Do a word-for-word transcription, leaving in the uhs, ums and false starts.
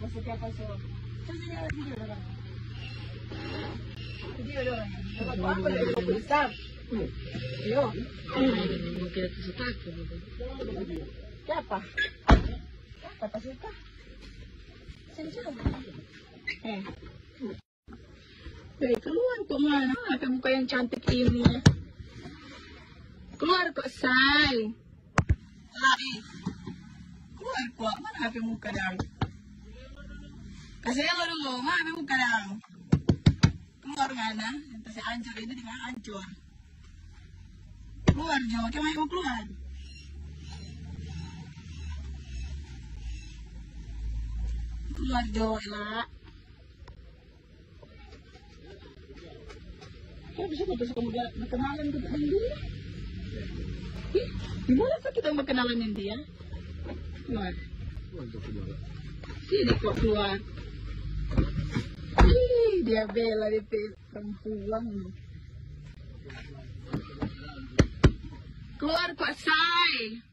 setiap pasok. Terus ini ada video orang. Video orang. Apa lagi kau besar? Yo. Mungkin itu suka aku. Siapa? Siapa tak suka? Sini coba. Eh. Baik, keluar kok mana? Apa muka yang cantik ini? Keluar kok, say. Lari. Keluar kok. Mana H P muka dang? Kasih lo dulu. Mana H P muka dang? Keluar mana? Yang si hancur ini dengan hancur. Keluar Jo. Kemana mau keluar? Keluar Jo, elak. Kok bisa putus kamu berkenalan gitu dengan dia? Ih, gimana sih kita berkenalan dengan dia? Keluar. Sini kok keluar. Ih, dia bela di perempuan. Keluar kok, say.